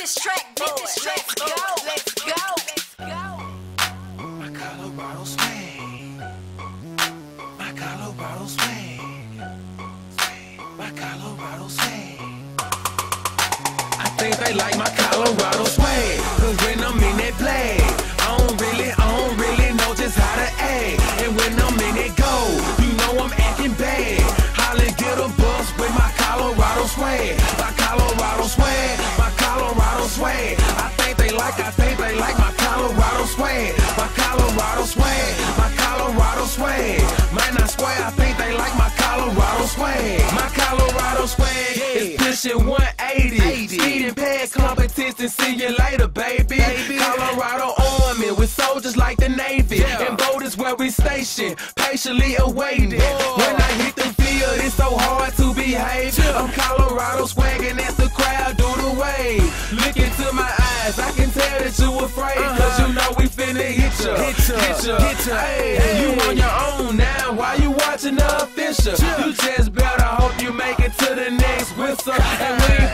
this track, let's go, let's go, let's go. My Colorado swag, my Colorado swag, my Colorado swag. I think they like my Colorado swag, cause when I'm in that blag, I don't really know just how to act. And when I'm in that gold, you know I'm acting bad. Holla, get a bus with my Colorado swag, my Colorado swag, my Colorado swag. I think they like my Colorado swag, my Colorado swag, my Colorado swag. Man, I swear I think they like my Colorado swag. My Colorado swag is pushing 180. Speeding past competition, see you later, baby. Colorado Army with soldiers like the Navy, and boat is where we station, patiently awaiting. When I hit the field, it's so hard to behave. I'm Colorado swagging as the crowd do the wave. Look into my eyes, I can tell that you afraid, cause you know we finna hit ya. Hey, you on your own now, why you watching the official? You just better hope you make it to the next whistle. And we ain't